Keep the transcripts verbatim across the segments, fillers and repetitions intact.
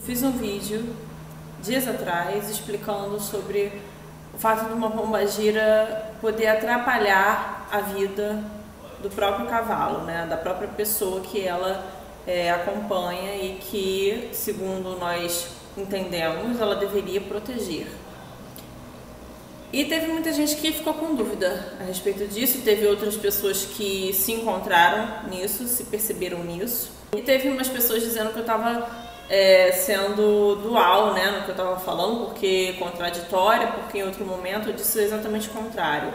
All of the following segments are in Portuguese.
Fiz um vídeo dias atrás explicando sobre o fato de uma pombagira poder atrapalhar a vida do próprio cavalo, né? Da própria pessoa que ela é, acompanha e que, segundo nós entendemos, ela deveria proteger. E teve muita gente que ficou com dúvida a respeito disso, teve outras pessoas que se encontraram nisso, se perceberam nisso. E teve umas pessoas dizendo que eu estava é, sendo dual, né, no que eu estava falando, porque contraditória, porque em outro momento eu disse exatamente o contrário.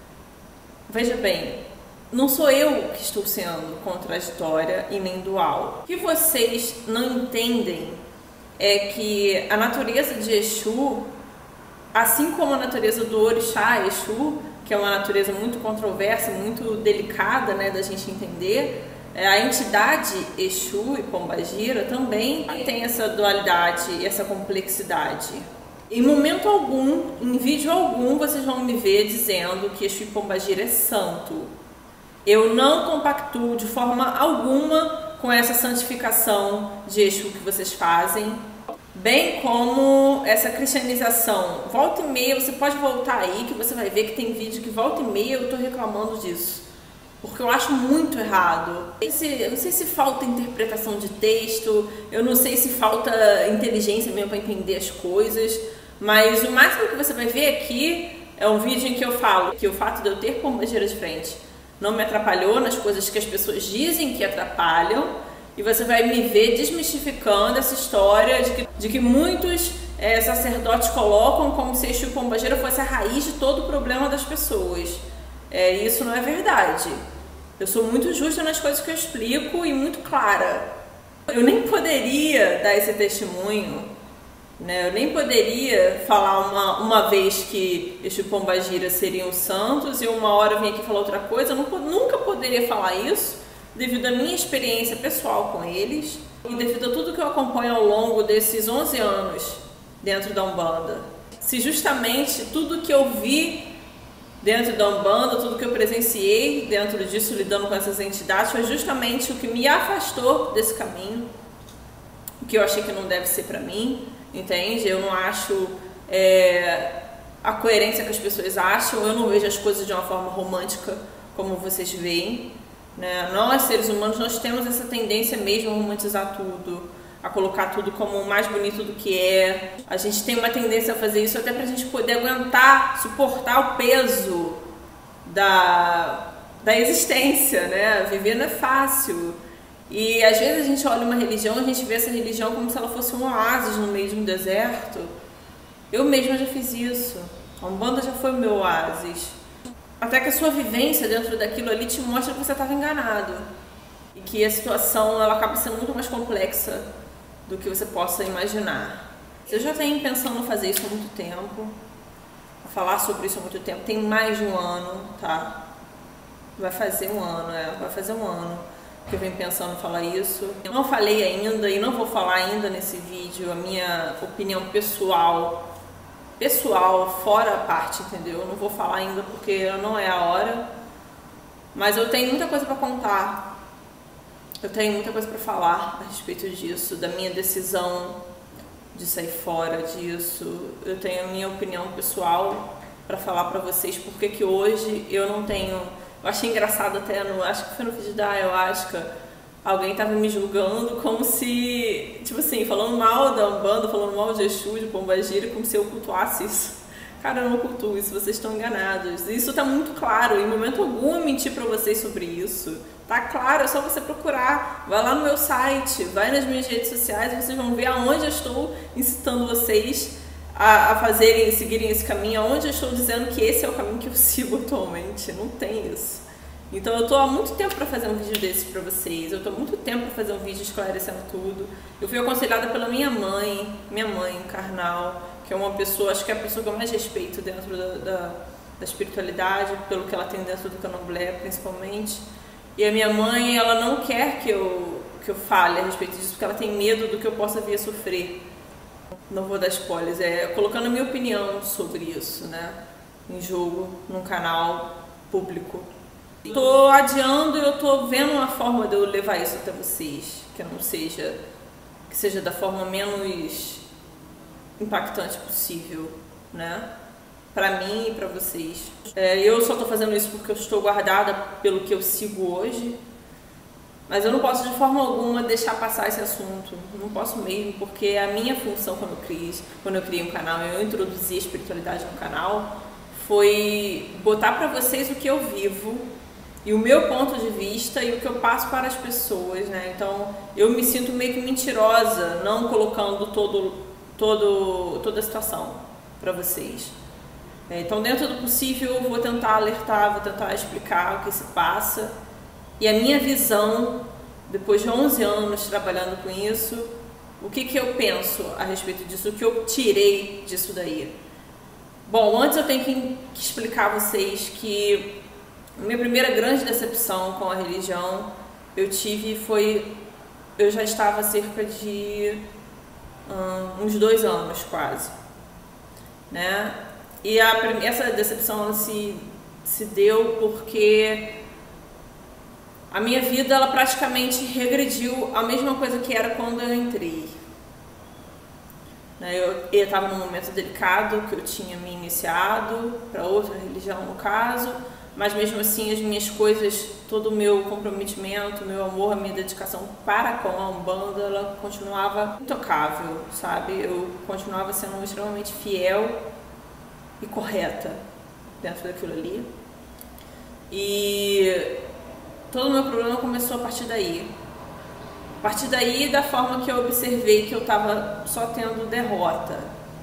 Veja bem, não sou eu que estou sendo contraditória e nem dual. O que vocês não entendem é que a natureza de Exu, assim como a natureza do Orixá Exu, que é uma natureza muito controversa, muito delicada, né, da gente entender, a entidade Exu e Pombagira também tem essa dualidade e essa complexidade. Em momento algum, em vídeo algum, vocês vão me ver dizendo que Exu e Pombagira é santo. Eu não compactuo de forma alguma com essa santificação de Exu que vocês fazem, bem como essa cristianização. Volta e meia, você pode voltar aí que você vai ver que tem vídeo que volta e meia eu tô reclamando disso, porque eu acho muito errado. Eu não sei se falta interpretação de texto, eu não sei se falta inteligência mesmo para entender as coisas, mas o máximo que você vai ver aqui é um vídeo em que eu falo que o fato de eu ter pombagira de frente não me atrapalhou nas coisas que as pessoas dizem que atrapalham. E você vai me ver desmistificando essa história de que, de que muitos é, sacerdotes colocam como se Exu e Pombagira fosse a raiz de todo o problema das pessoas. É, isso não é verdade. Eu sou muito justa nas coisas que eu explico e muito clara. Eu nem poderia dar esse testemunho, né? Eu nem poderia falar uma, uma vez que Exu e Pombagira seriam santos e uma hora vir aqui falar outra coisa. Eu não, nunca poderia falar isso, devido à minha experiência pessoal com eles e devido a tudo que eu acompanho ao longo desses onze anos dentro da Umbanda. Se justamente tudo que eu vi dentro da Umbanda, tudo que eu presenciei dentro disso, lidando com essas entidades, foi justamente o que me afastou desse caminho, o que eu achei que não deve ser pra mim, entende? Eu não acho é, a coerência que as pessoas acham, eu não vejo as coisas de uma forma romântica como vocês veem. Né? Nós, seres humanos, nós temos essa tendência mesmo a romantizar tudo, a colocar tudo como mais bonito do que é. A gente tem uma tendência a fazer isso até pra gente poder aguentar, suportar o peso da, da existência, né? Viver não é fácil. E às vezes a gente olha uma religião, a gente vê essa religião como se ela fosse um oásis no meio de um deserto. Eu mesma já fiz isso. A Umbanda já foi o meu oásis. Até que a sua vivência dentro daquilo ali te mostra que você estava enganado. E que a situação ela acaba sendo muito mais complexa do que você possa imaginar. Eu já tenho pensando em fazer isso há muito tempo. Falar sobre isso há muito tempo. Tem mais de um ano, tá? Vai fazer um ano, é. Vai fazer um ano que eu venho pensando em falar isso. Eu não falei ainda e não vou falar ainda nesse vídeo a minha opinião pessoal. Pessoal, fora a parte, entendeu? Eu não vou falar ainda porque não é a hora, mas eu tenho muita coisa para contar, eu tenho muita coisa para falar a respeito disso, da minha decisão de sair fora disso. Eu tenho a minha opinião pessoal para falar para vocês, porque que hoje eu não tenho. Eu achei engraçado até, no, acho que foi no vídeo da Ayahuasca, alguém tava me julgando como se, tipo assim, falando mal da Umbanda, falando mal de Exu, de Pombagira, como se eu cultuasse isso. Cara, eu não cultuo isso, vocês estão enganados. Isso tá muito claro, em momento algum eu menti pra vocês sobre isso. Tá claro, é só você procurar. Vai lá no meu site, vai nas minhas redes sociais, vocês vão ver aonde eu estou incitando vocês a, a fazerem, seguirem esse caminho, aonde eu estou dizendo que esse é o caminho que eu sigo atualmente. Não tem isso. Então eu tô há muito tempo para fazer um vídeo desse para vocês, eu tô há muito tempo para fazer um vídeo esclarecendo tudo. Eu fui aconselhada pela minha mãe, minha mãe carnal, que é uma pessoa, acho que é a pessoa que eu mais respeito dentro da, da, da espiritualidade, pelo que ela tem dentro do candomblé principalmente. E a minha mãe, ela não quer que eu, que eu fale a respeito disso, porque ela tem medo do que eu possa vir a sofrer. Não vou dar spoilers, é colocando a minha opinião sobre isso, né, em jogo, num canal público. Tô adiando e eu tô vendo uma forma de eu levar isso até vocês, que não seja que seja da forma menos impactante possível, né? Pra mim e pra vocês. É, eu só tô fazendo isso porque eu estou guardada pelo que eu sigo hoje, mas eu não posso de forma alguma deixar passar esse assunto. Não posso mesmo, porque a minha função quando eu criei, quando eu criei um canal, eu introduzi a espiritualidade no canal, foi botar pra vocês o que eu vivo e o meu ponto de vista e o que eu passo para as pessoas, né? Então eu me sinto meio que mentirosa não colocando todo, todo, toda a situação para vocês. Então, dentro do possível, eu vou tentar alertar, vou tentar explicar o que se passa e a minha visão, depois de onze anos trabalhando com isso, o que, que eu penso a respeito disso, o que eu tirei disso daí. Bom, antes eu tenho que explicar a vocês que a minha primeira grande decepção com a religião eu tive foi, eu já estava há cerca de um, uns dois anos quase, né? E a, essa decepção ela se, se deu porque a minha vida ela praticamente regrediu a mesma coisa que era quando eu entrei. Eu estava num momento delicado que eu tinha me iniciado para outra religião no caso, mas mesmo assim as minhas coisas, todo o meu comprometimento, meu amor, a minha dedicação para com a Umbanda, ela continuava intocável, sabe? Eu continuava sendo extremamente fiel e correta dentro daquilo ali. E todo o meu problema começou a partir daí. A partir daí, da forma que eu observei que eu estava só tendo derrota,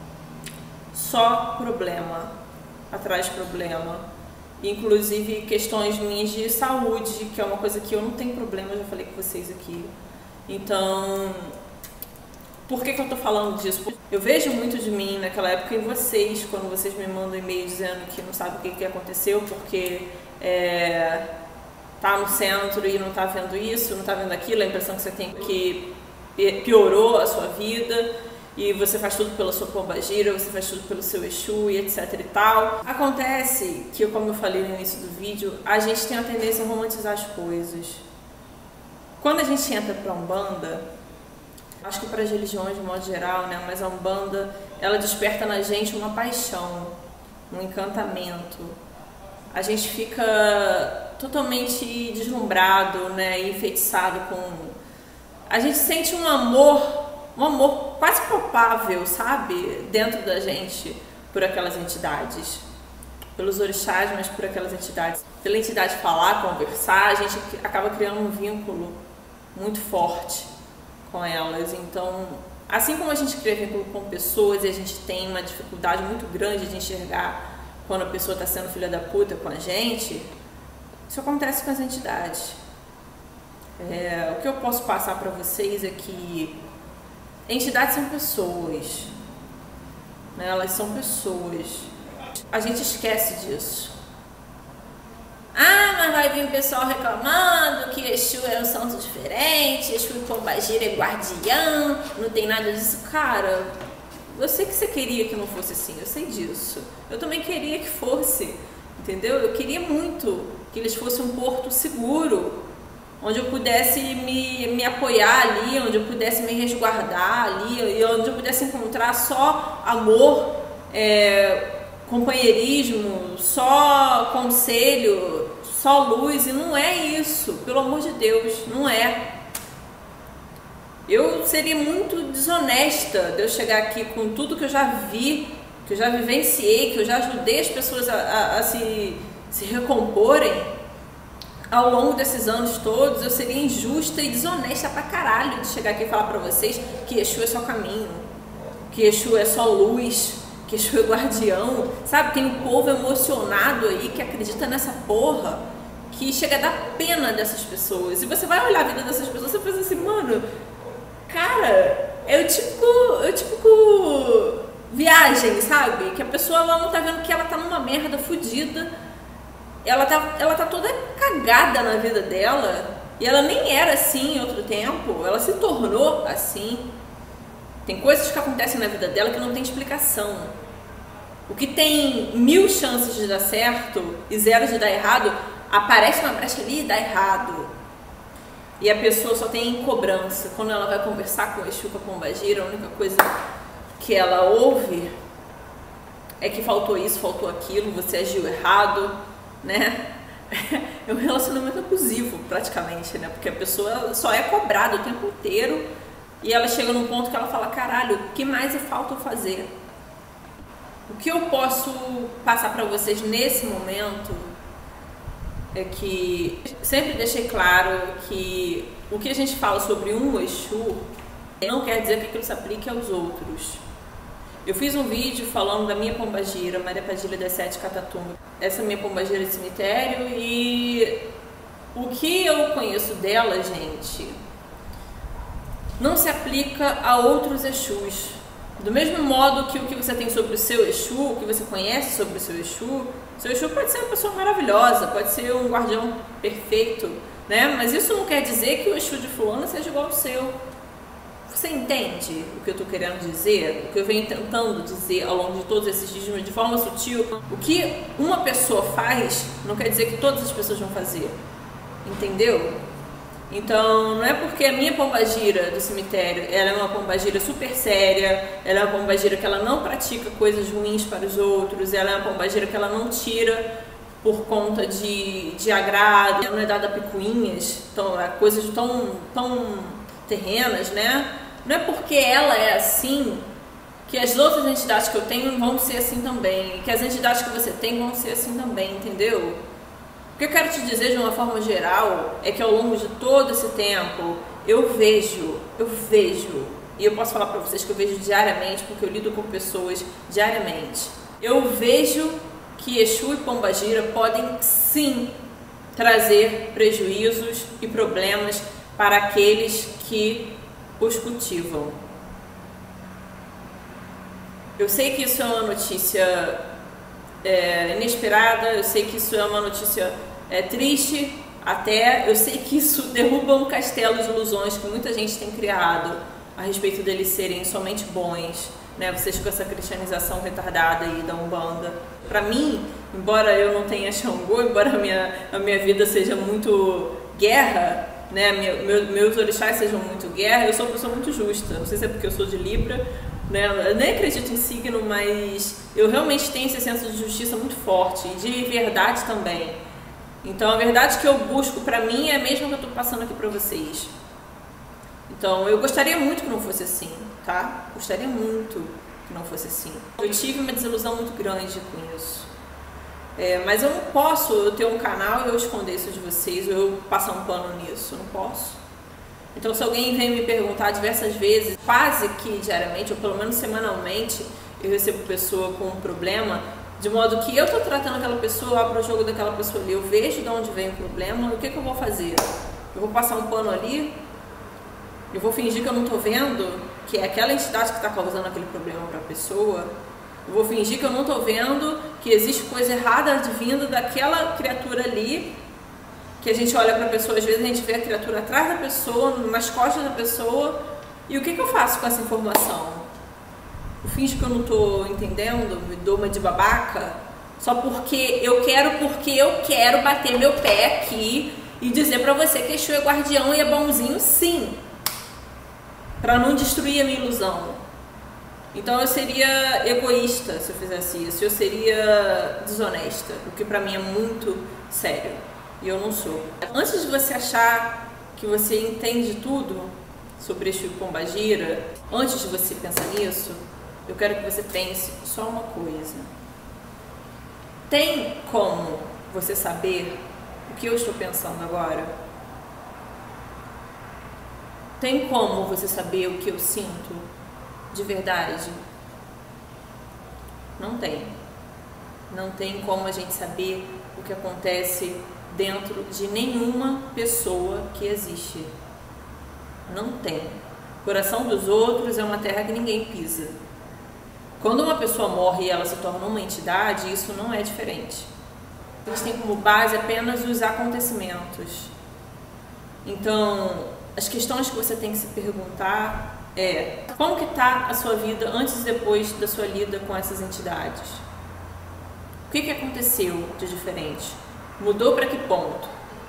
só problema atrás de problema, inclusive questões minhas de saúde, que é uma coisa que eu não tenho problema, eu já falei com vocês aqui. Então, por que que eu tô falando disso? Eu vejo muito de mim naquela época em vocês, quando vocês me mandam e-mail dizendo que não sabe o que que aconteceu, porque é, tá no centro e não tá vendo isso, não tá vendo aquilo, a impressão que você tem que piorou a sua vida e você faz tudo pela sua pombagira, você faz tudo pelo seu Exu e etc e tal. Acontece que, como eu falei no início do vídeo, a gente tem a tendência a romantizar as coisas. Quando a gente entra pra Umbanda, acho que para as religiões de modo geral, né? Mas a Umbanda, ela desperta na gente uma paixão, um encantamento. A gente fica totalmente deslumbrado, né? E enfeitiçado com... A gente sente um amor, um amor quase palpável, sabe? Dentro da gente, por aquelas entidades. Pelos orixás, mas por aquelas entidades. Pela entidade falar, conversar, a gente acaba criando um vínculo muito forte com elas. Então, assim como a gente cria vínculo com pessoas e a gente tem uma dificuldade muito grande de enxergar quando a pessoa está sendo filha da puta com a gente, isso acontece com as entidades. É, o que eu posso passar para vocês é que entidades são pessoas, né? Elas são pessoas. A gente esquece disso. Ah, mas vai vir o pessoal reclamando que Exu é um santo diferente, Exu e pombagira é guardião, não tem nada disso. Cara, eu sei que você queria que não fosse assim, eu sei disso. Eu também queria que fosse, entendeu? Eu queria muito que eles fossem um porto seguro, onde eu pudesse me, me apoiar ali, onde eu pudesse me resguardar ali, e onde eu pudesse encontrar só amor, é, companheirismo, só conselho, só luz, e não é isso, pelo amor de Deus, não é. Eu seria muito desonesta de eu chegar aqui com tudo que eu já vi, que eu já vivenciei, que eu já ajudei as pessoas a, a, a se, se recomporem ao longo desses anos todos. Eu seria injusta e desonesta pra caralho de chegar aqui e falar pra vocês que Exu é só caminho, que Exu é só luz, que Exu é guardião, sabe? Tem um povo emocionado aí que acredita nessa porra, que chega a dar pena dessas pessoas. E você vai olhar a vida dessas pessoas e você pensa assim, mano, cara, é o típico, é o típico viagem, sabe? Que a pessoa ela não tá vendo que ela tá numa merda fodida, ela tá, ela tá toda cagada na vida dela, e ela nem era assim em outro tempo, ela se tornou assim. Tem coisas que acontecem na vida dela que não tem explicação. O que tem mil chances de dar certo e zero de dar errado, aparece uma brecha ali e dá errado. e a pessoa só tem cobrança. Quando ela vai conversar com o Exu, com a pombagira, a única coisa que ela ouve é que faltou isso, faltou aquilo, você agiu errado, né? É um relacionamento abusivo, praticamente, né? Porque a pessoa só é cobrada o tempo inteiro e ela chega num ponto que ela fala, caralho, o que mais é falta eu fazer? O que eu posso passar para vocês nesse momento é que sempre deixei claro que o que a gente fala sobre um Exu não quer dizer que aquilo se aplique aos outros. Eu fiz um vídeo falando da minha pombagira, Maria Padilha das Sete Catatumbas. Essa é a minha pombagira de cemitério e o que eu conheço dela, gente, não se aplica a outros Exus. Do mesmo modo que o que você tem sobre o seu Exu, o que você conhece sobre o seu Exu, seu Exu pode ser uma pessoa maravilhosa, pode ser um guardião perfeito, né? Mas isso não quer dizer que o Exu de fulano seja igual ao seu. Você entende o que eu estou querendo dizer? O que eu venho tentando dizer ao longo de todos esses dias, de forma sutil? O que uma pessoa faz não quer dizer que todas as pessoas vão fazer. Entendeu? Então, não é porque a minha pombagira do cemitério, ela é uma pombagira super séria, ela é uma pombagira que ela não pratica coisas ruins para os outros, ela é uma pombagira que ela não tira por conta de, de agrado, ela não é dada a picuinhas, então, coisas tão, tão terrenas, né? Não é porque ela é assim que as outras entidades que eu tenho vão ser assim também, que as entidades que você tem vão ser assim também, entendeu? O que eu quero te dizer de uma forma geral é que ao longo de todo esse tempo eu vejo, eu vejo, e eu posso falar pra vocês que eu vejo diariamente, porque eu lido com pessoas diariamente, eu vejo que Exu e pombagira podem sim trazer prejuízos e problemas para aqueles que os cultivam. Eu sei que isso é uma notícia é, inesperada, eu sei que isso é uma notícia é, triste, até eu sei que isso derruba um castelo de ilusões que muita gente tem criado a respeito deles serem somente bons, né? Vocês com essa cristianização retardada aí da Umbanda. Para mim, embora eu não tenha Xangô, embora a minha, a minha vida seja muito guerra, né, meu, meu, meus orixás sejam muito guerra, eu sou uma pessoa muito justa. Não sei se é porque eu sou de Libra, né, eu nem acredito em signo, mas eu realmente tenho esse senso de justiça muito forte e de verdade também. Então a verdade que eu busco pra mim é a mesma que eu tô passando aqui pra vocês. Então eu gostaria muito que não fosse assim, tá? Gostaria muito que não fosse assim. Eu tive uma desilusão muito grande com isso. É, mas eu não posso eu ter um canal e eu esconder isso de vocês, ou eu passar um pano nisso, eu não posso. Então se alguém vem me perguntar diversas vezes, quase que diariamente, ou pelo menos semanalmente, eu recebo pessoa com um problema, de modo que eu estou tratando aquela pessoa, eu abro o jogo daquela pessoa ali, eu vejo de onde vem o problema, o que, que eu vou fazer? Eu vou passar um pano ali? Eu vou fingir que eu não estou vendo que é aquela entidade que está causando aquele problema para a pessoa? Eu vou fingir que eu não estou vendo que existe coisa errada advinda daquela criatura ali, que a gente olha para a pessoa, às vezes a gente vê a criatura atrás da pessoa, nas costas da pessoa, e o que, que eu faço com essa informação? Eu finjo que eu não estou entendendo, me dou uma de babaca, só porque eu quero, porque eu quero bater meu pé aqui e dizer para você que Exu é guardião e é bonzinho sim, para não destruir a minha ilusão. Então eu seria egoísta se eu fizesse isso, eu seria desonesta, o que pra mim é muito sério, e eu não sou. Antes de você achar que você entende tudo sobre Exu e pombagira, antes de você pensar nisso, eu quero que você pense só uma coisa. Tem como você saber o que eu estou pensando agora? Tem como você saber o que eu sinto de verdade? Não tem. Não tem como a gente saber o que acontece dentro de nenhuma pessoa que existe. Não tem. O coração dos outros é uma terra que ninguém pisa. Quando uma pessoa morre e ela se torna uma entidade, isso não é diferente. A gente tem como base apenas os acontecimentos. Então, as questões que você tem que se perguntar é: como que está a sua vida antes e depois da sua lida com essas entidades? O que que aconteceu de diferente? Mudou para que ponto?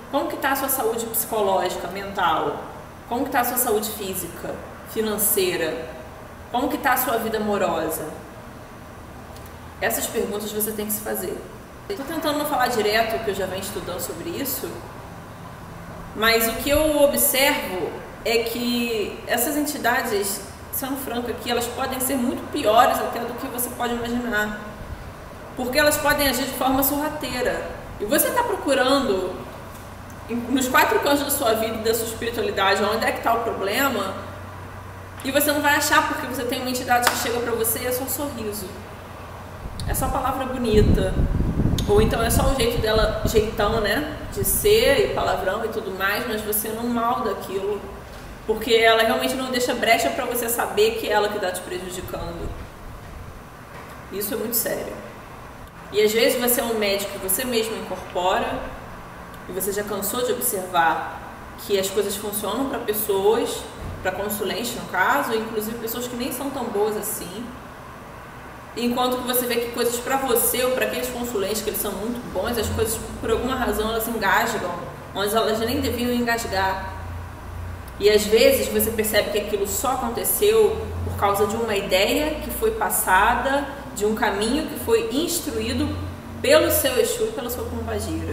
Como que está a sua saúde psicológica, mental? Como que está a sua saúde física, financeira? Como que está a sua vida amorosa? Essas perguntas você tem que se fazer. Estou tentando não falar direto, porque eu já venho estudando sobre isso, mas o que eu observo é que essas entidades, sendo franca aqui, elas podem ser muito piores até do que você pode imaginar. Porque elas podem agir de forma sorrateira. E você está procurando, nos quatro cantos da sua vida e da sua espiritualidade, onde é que está o problema, e você não vai achar porque você tem uma entidade que chega para você e é só um sorriso. É só palavra bonita. Ou então é só o jeito dela, jeitão, né? De ser e palavrão e tudo mais, mas você não malda aquilo. Porque ela realmente não deixa brecha para você saber que é ela que está te prejudicando. Isso é muito sério. E às vezes você é um médico que você mesmo incorpora e você já cansou de observar que as coisas funcionam para pessoas, para consulentes no caso, inclusive pessoas que nem são tão boas assim. Enquanto que você vê que coisas para você ou para aqueles consulentes que eles são muito bons, as coisas por alguma razão elas engasgam, onde elas nem deviam engasgar. E às vezes você percebe que aquilo só aconteceu por causa de uma ideia que foi passada, de um caminho que foi instruído pelo seu Exu e pela sua Pombagira.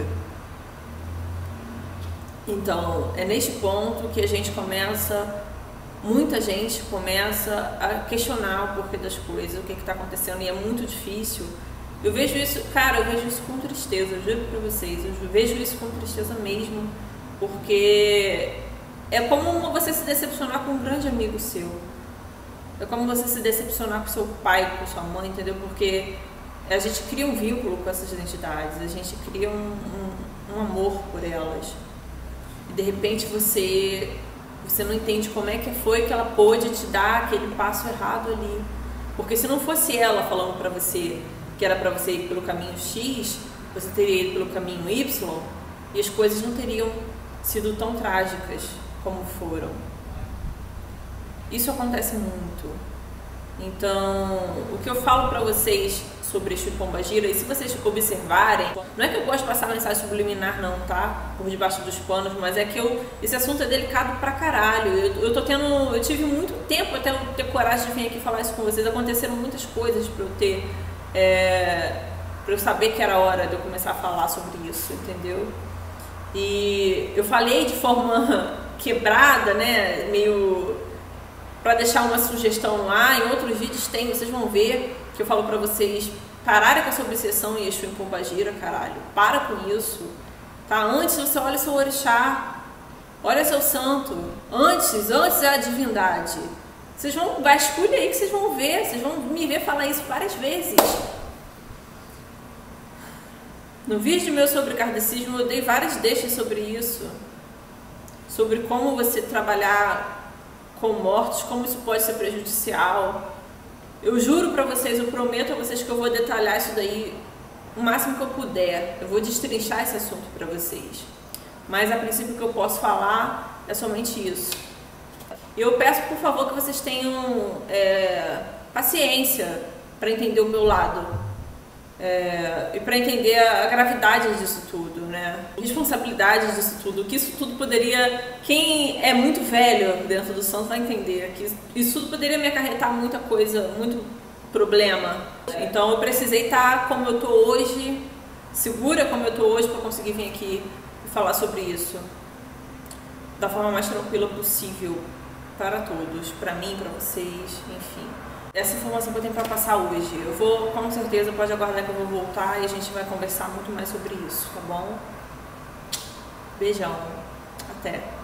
Então, é neste ponto que a gente começa, muita gente começa a questionar o porquê das coisas, o que está acontecendo, e é muito difícil. Eu vejo isso, cara, eu vejo isso com tristeza, eu juro pra vocês, eu vejo isso com tristeza mesmo, porque é como você se decepcionar com um grande amigo seu. É como você se decepcionar com seu pai, com sua mãe, entendeu? Porque a gente cria um vínculo com essas identidades, a gente cria um, um, um amor por elas. E de repente você, você não entende como é que foi que ela pôde te dar aquele passo errado ali. Porque se não fosse ela falando pra você que era pra você ir pelo caminho X, você teria ido pelo caminho Y e as coisas não teriam sido tão trágicas como foram. Isso acontece muito. Então, o que eu falo pra vocês sobre Exu e Pombagira, e se vocês observarem, não é que eu gosto de passar mensagem subliminar não, tá? Por debaixo dos panos, mas é que eu, esse assunto é delicado pra caralho. Eu, eu tô tendo, eu tive muito tempo até eu ter coragem de vir aqui falar isso com vocês. Aconteceram muitas coisas pra eu ter, é, pra eu saber que era hora de eu começar a falar sobre isso, entendeu? E eu falei de forma quebrada, né, meio para deixar uma sugestão lá. Em outros vídeos tem, vocês vão ver que eu falo pra vocês pararem com essa obsessão em Exu e Pombagira, caralho. Para com isso, tá? Antes você olha seu orixá, olha seu santo. Antes, antes é a divindade. Vocês vão, vasculhe aí que vocês vão ver, vocês vão me ver falar isso várias vezes. No vídeo meu sobre kardecismo eu dei várias deixas sobre isso. Sobre como você trabalhar com mortos, como isso pode ser prejudicial. Eu juro pra vocês, eu prometo a vocês que eu vou detalhar isso daí o máximo que eu puder. Eu vou destrinchar esse assunto pra vocês. Mas a princípio o que eu posso falar é somente isso. E eu peço por favor que vocês tenham é, paciência para entender o meu lado. É, e para entender a, a gravidade disso tudo, né? Responsabilidade disso tudo, que isso tudo poderia, quem é muito velho dentro do santo vai entender que isso tudo poderia me acarretar muita coisa, muito problema. Então eu precisei estar como eu tô hoje, segura como eu tô hoje, para conseguir vir aqui e falar sobre isso da forma mais tranquila possível para todos, para mim, para vocês, enfim. Essa informação que eu tenho para passar hoje. Eu vou, com certeza, pode aguardar que eu vou voltar e a gente vai conversar muito mais sobre isso, tá bom? Beijão. Até.